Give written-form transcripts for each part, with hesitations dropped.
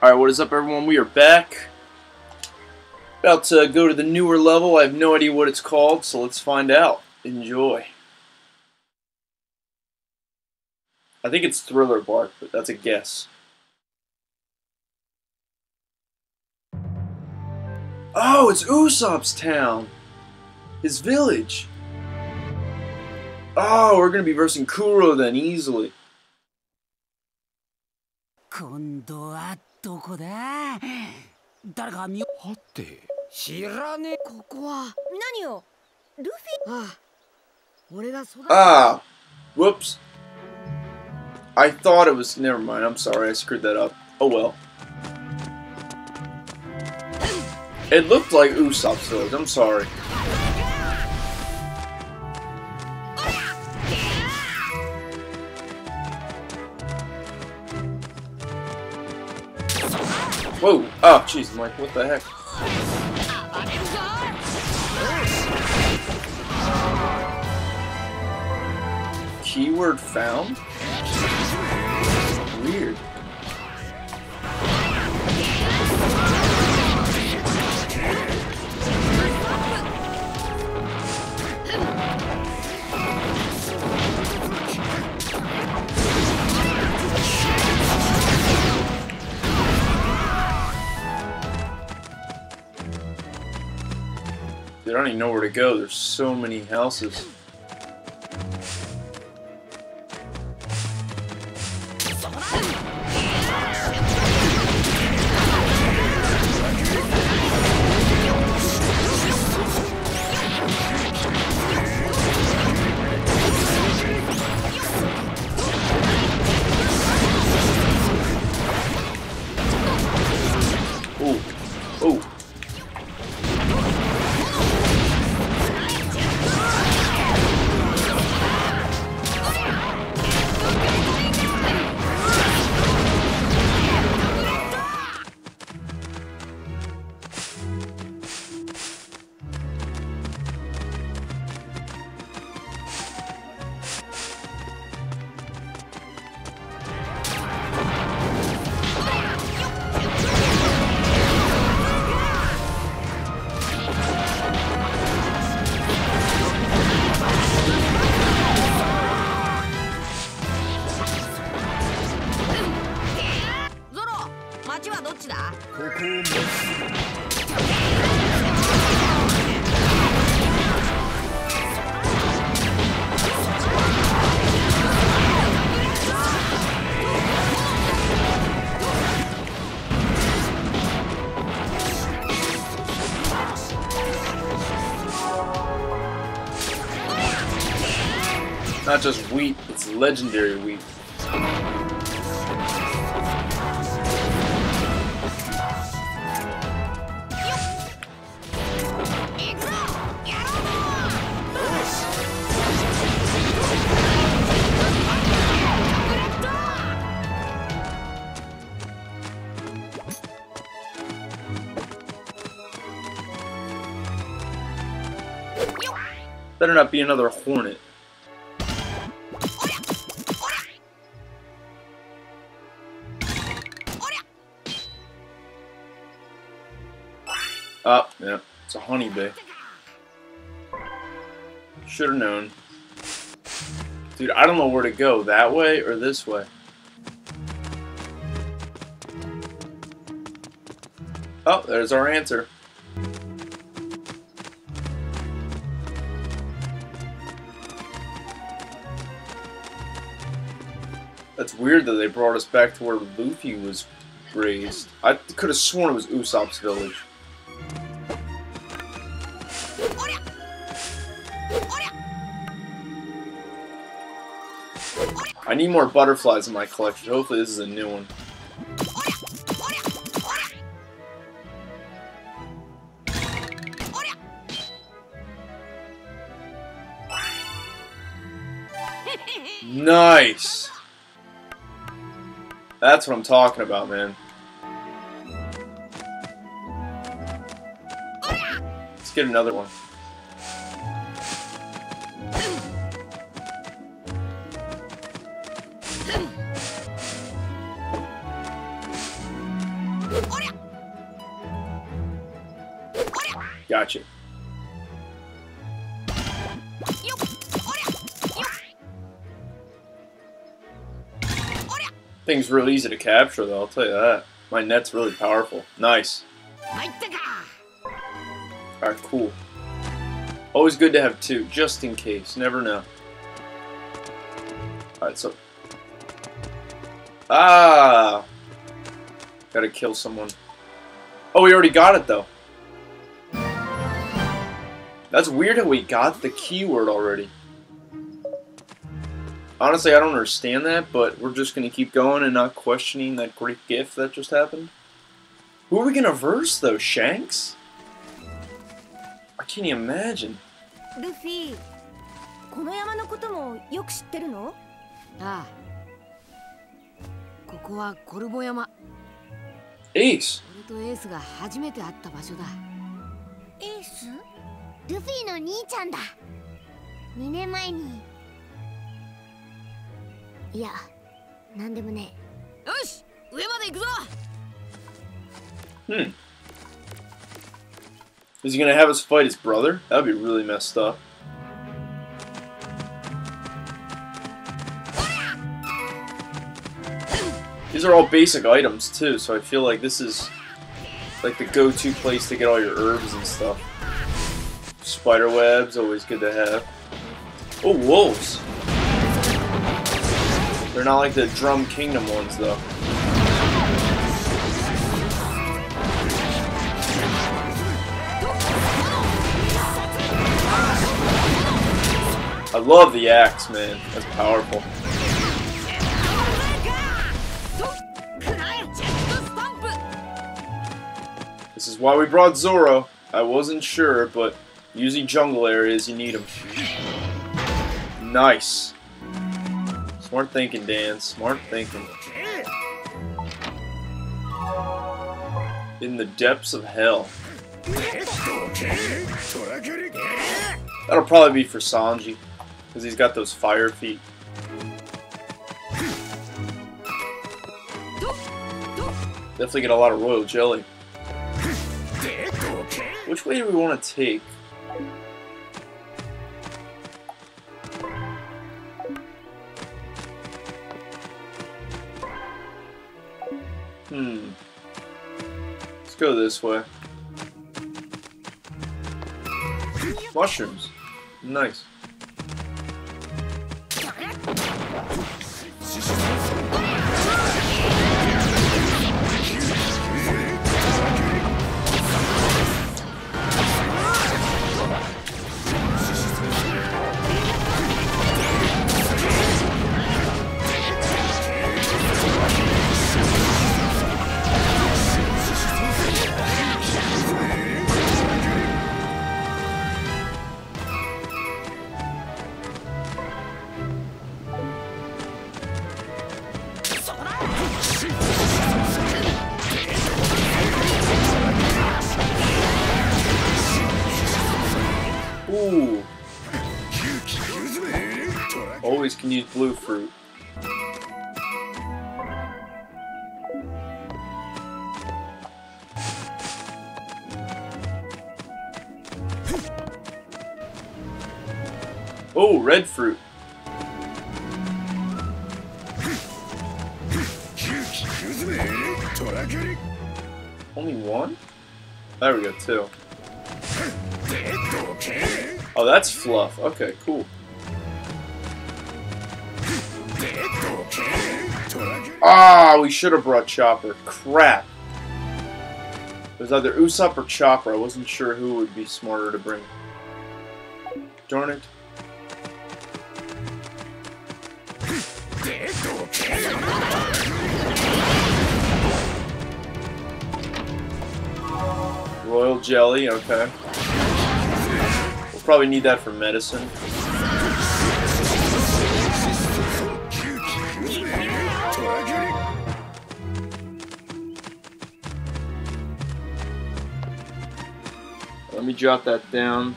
Alright, what is up everyone? We are back. About to go to the newer level. I have no idea what it's called, so let's find out. Enjoy. I think it's Thriller Bark, but that's a guess. Oh, it's Usopp's town! His village! Oh, we're gonna be versing Kuro then, easily. 今度はどこだ誰か見よはって知らねえここは何よルフィああ俺が育て Ah, whoops. I thought it was, never mind, I'm sorry, I screwed that up. Oh well. It looked like Usopp's village, I'm sorry. Whoa! Oh, jeez, Mike, what the heck? Keyword found? Weird. Dude, I don't even know where to go. There's so many houses. Oh, oh. Not just wheat, it's legendary wheat. Better not be another hornet. Oh, yeah, it's a honeybee. Should have known. Dude, I don't know where to go. That way or this way? Oh, there's our answer. That's weird that they brought us back to where Luffy was raised. I could have sworn it was Usopp's village. I need more butterflies in my collection. Hopefully this is a new one. Nice! That's what I'm talking about, man. Let's get another one. Gotcha. Thing's real easy to capture, though, I'll tell you that. My net's really powerful. Nice. Alright, cool. Always good to have two, just in case. Never know. Alright, so... Ah! Gotta kill someone. Oh, we already got it, though. That's weird how we got the keyword already. Honestly, I don't understand that, but we're just gonna keep going and not questioning that great gift that just happened. Who are we gonna verse, though? Shanks? I can't even imagine. Luffy, この山のこともよく知ってるの？ああ。ここはコルボ山。 Ace。 俺とエースが初めて会った場所だ。エース？ルフィの兄ちゃんだ。2年前に。いや、なんでもね。よし、上まで行くぞ。 Is he gonna have us fight his brother? That'd be really messed up. These are all basic items too, so I feel like this is like the go-to place to get all your herbs and stuff. Spider webs, always good to have. Oh, wolves! They're not like the Drum Kingdom ones, though. I love the axe, man. That's powerful. This is why we brought Zoro. I wasn't sure, but usually jungle areas, you need them. Nice. Smart thinking, Dan. Smart thinking. In the depths of hell. That'll probably be for Sanji, because he's got those fire feet. Definitely get a lot of royal jelly. Which way do we want to take? Let's go this way. Mushrooms. Nice. Ooh. Always can use blue fruit. Oh, red fruit. Only one? There we go, two. Oh, that's fluff. Okay, cool. Ah, we should have brought Chopper. Crap. It was either Usopp or Chopper. I wasn't sure who would be smarter to bring. Darn it. Royal jelly, okay. We'll probably need that for medicine. Let me jot that down.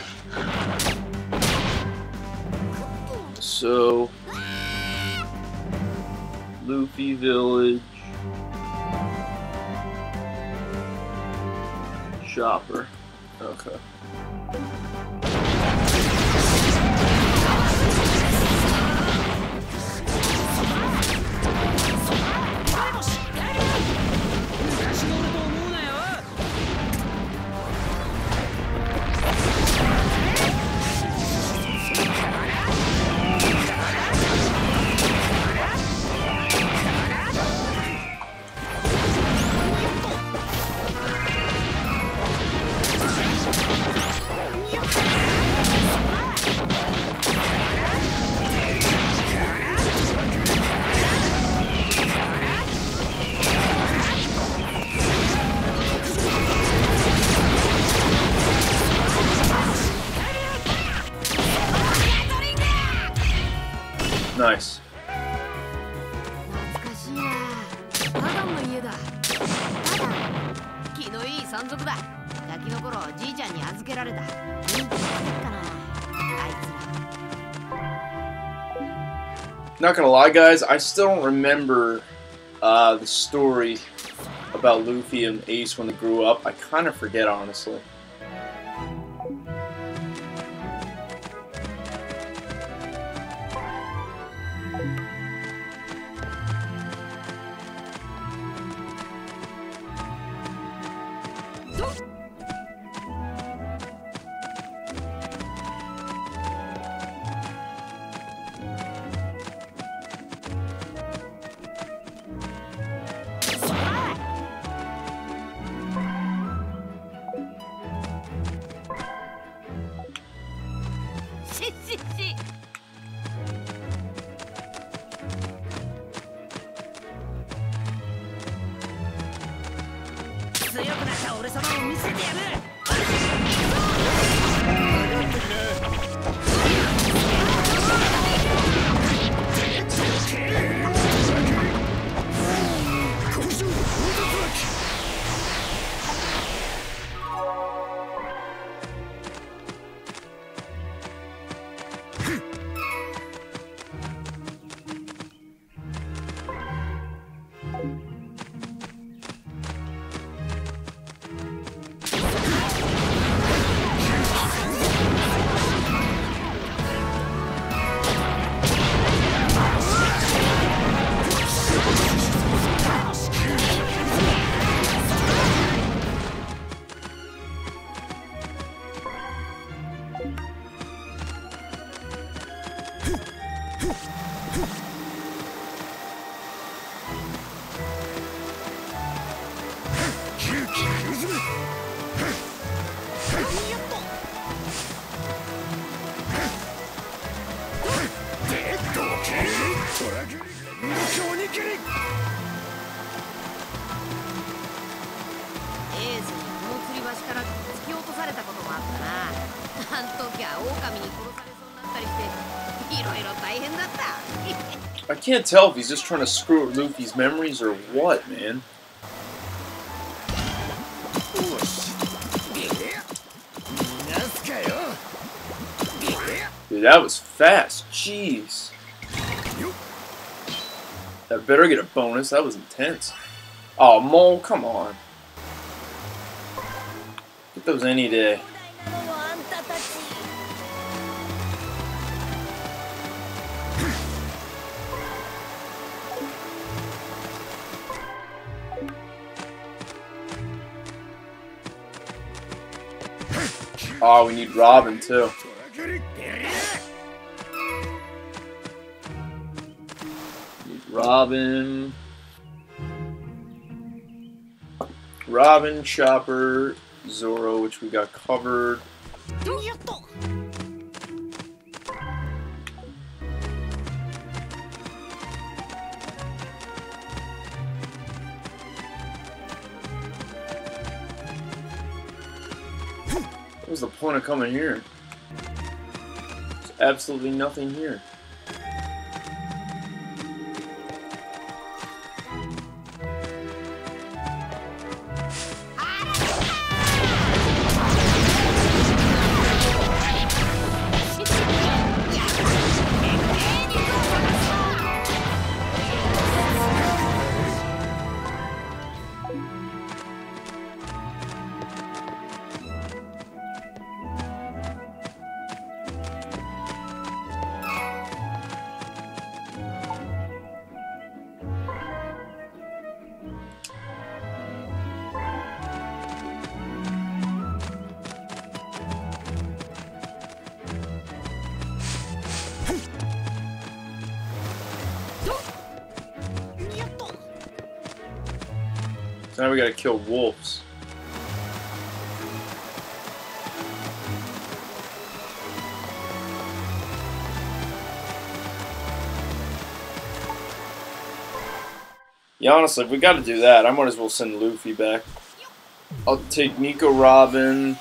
So, Luffy Village. Chopper. Okay. Nice. 懐かしいな。マダムの家だ。気のいい山賊だ。ガキの頃じいちゃんに預けられた。元気してっかな、あいつら。 Not gonna lie, guys, I still don't remember the story about Luffy and Ace when they grew up. I kind of forget, honestly. I can't tell if he's just trying to screw with Luffy's memories or what, man. Dude, that was fast. Jeez. That better get a bonus. That was intense. Oh, Mole, come on. Get those any day. Oh, we need Robin too. Need Robin. Robin, Chopper, Zoro, which we got covered. What was the point of coming here? There's absolutely nothing here. So now we gotta kill wolves. Yeah, honestly, if we gotta do that, I might as well send Luffy back. I'll take Nico Robin.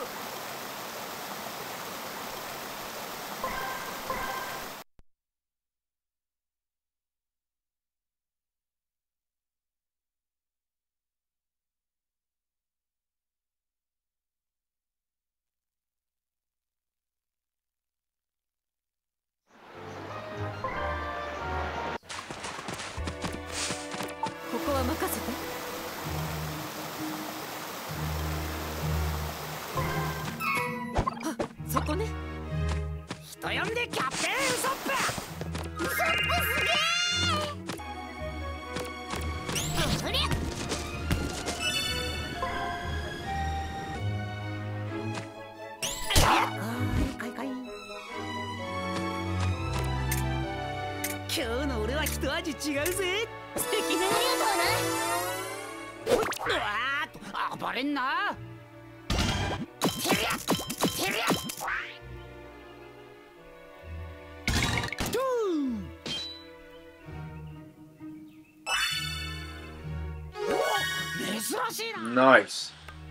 Nice.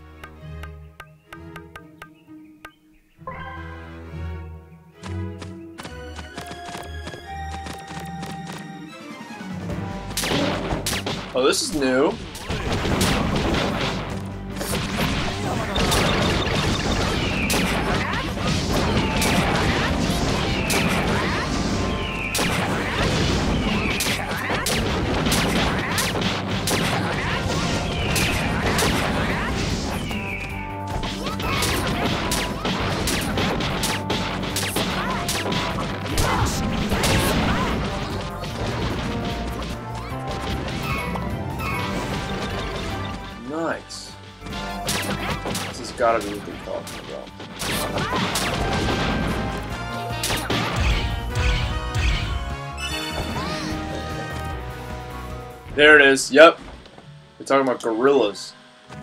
Oh, this is new. Nice. This has gotta be what they're talking about. There it is. Yep. We're talking about gorillas.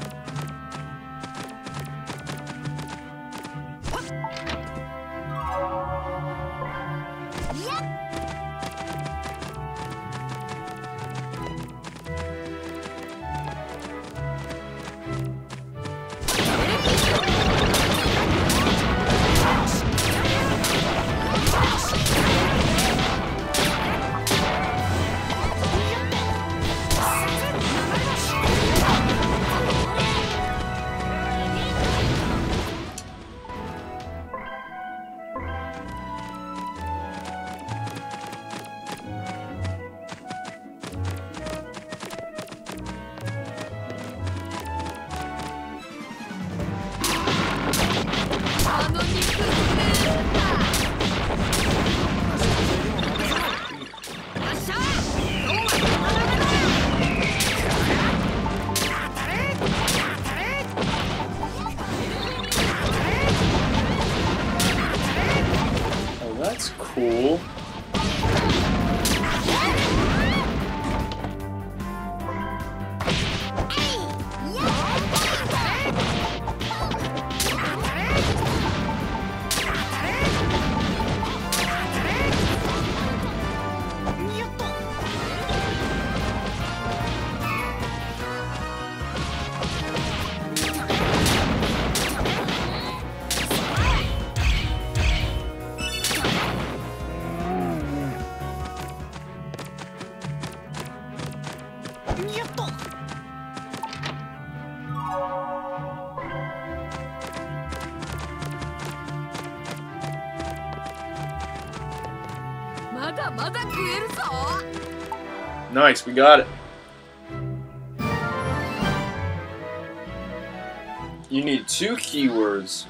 That's cool. Nice, we got it. You need 2 keywords.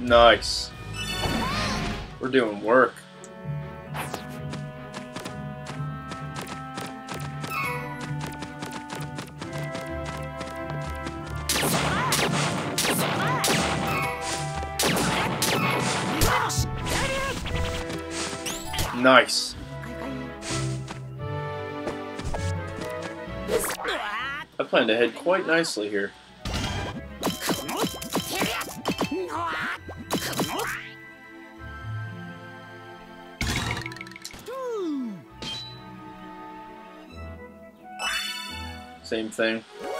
Nice. We're doing work. Nice. I plan to head quite nicely here. Same thing.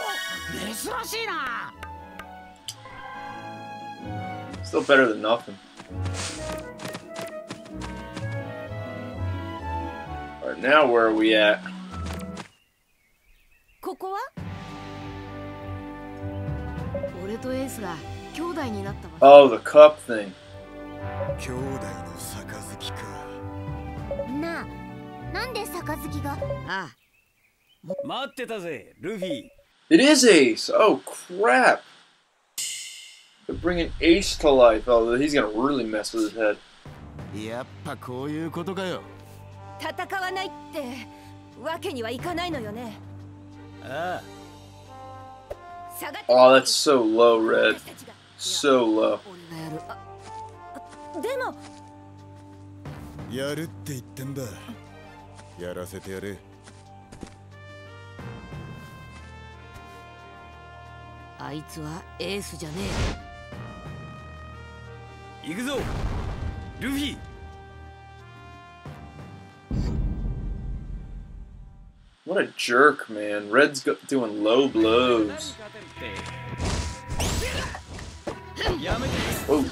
Still better than nothing. Alright, now where are we at? Oh, the cup thing. It is Ace! Oh, crap! They're bringing Ace to life. Oh, he's gonna really mess with his head. Oh, that's so low, Red. So low. What a jerk, man. Red's doing low blows. Oh.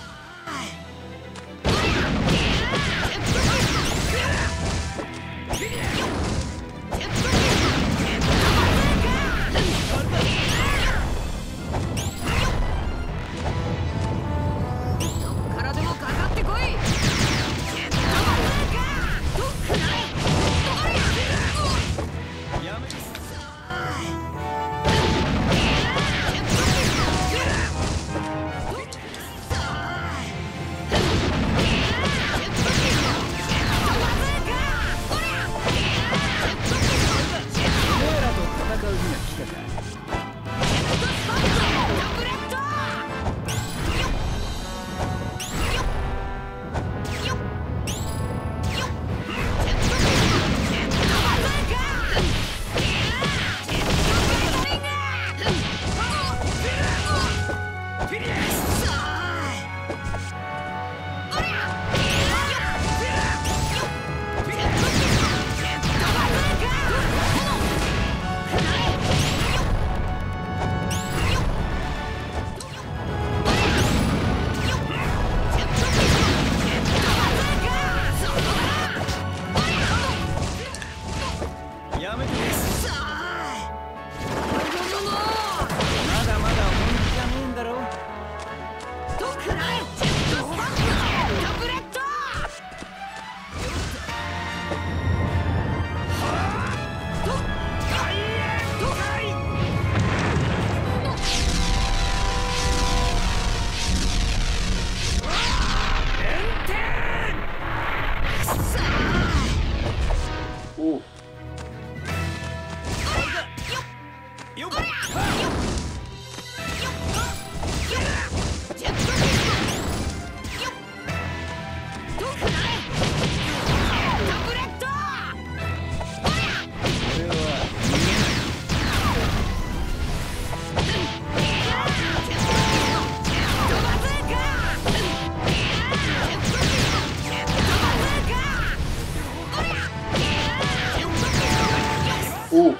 Ooh.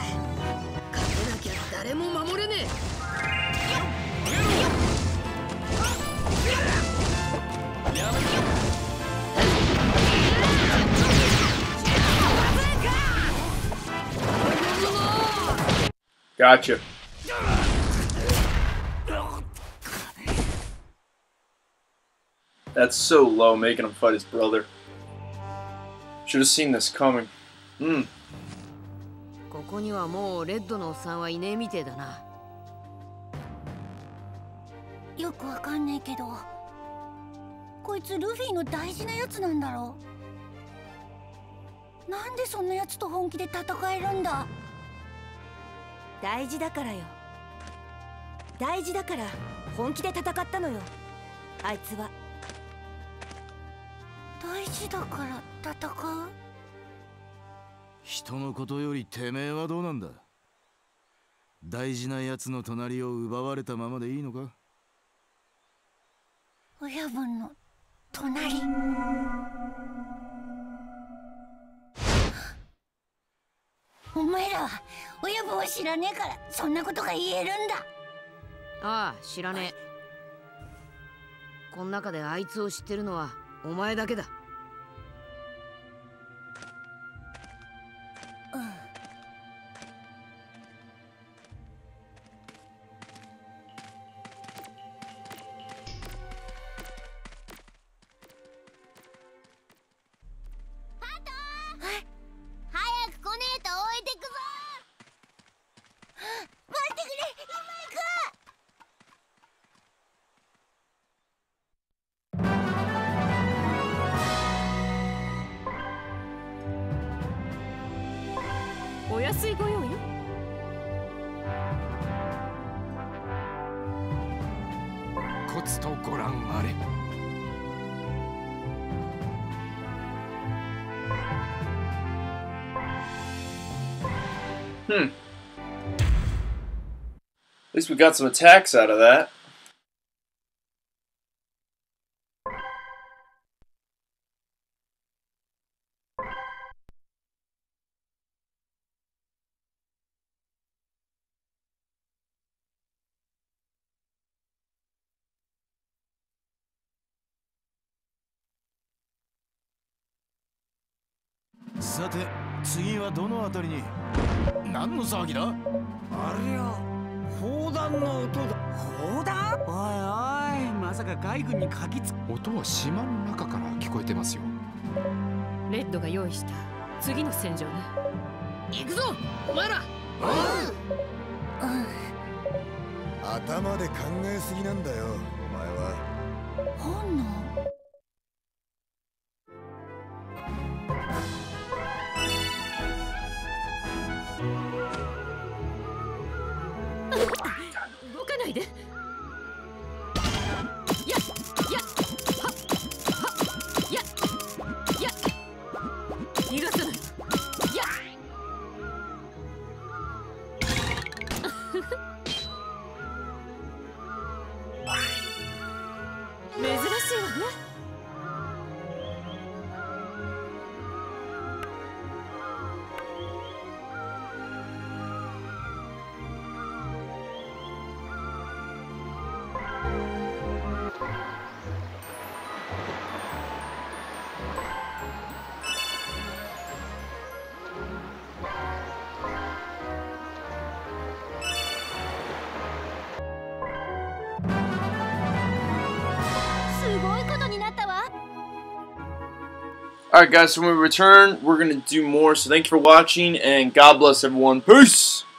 Gotcha. That's so low, making him fight his brother. Should have seen this coming. ここにはもうレッドのおっさんはいねえみてえだな。よくわかんねえけど、 こいつルフィの大事なやつなんだろう。なんでそんなやつと本気で戦えるんだ。大事だからよ。大事だから本気で戦ったのよ。あいつは大事だから戦う。 人のことよりてめえはどうなんだ。大事なやつの隣を奪われたままでいいのか。 親分の隣。お前らは親分を知らねえからそんなことが言えるんだ。 ああ、知らねえ。こん中であいつを知ってるのはお前だけだ。 お安いご用よ。 コツとご覧あれ。 At least we got some attacks out of that. さて次はどのあたりに。何の騒ぎだ。 ありゃ、砲弾の音だ。砲弾？おいおい、まさか海軍にかきつく。 音は島の中から聞こえてますよ。 レッドが用意した次の戦場ね。 行くぞお前ら。 頭で考えすぎなんだよお前は。 本能？ 動かないで。やっやっはっはっやっやっ逃がさない。やっ珍しいわね。 Alright guys, so when we return, we're going to do more. So thank you for watching, and God bless everyone. Peace!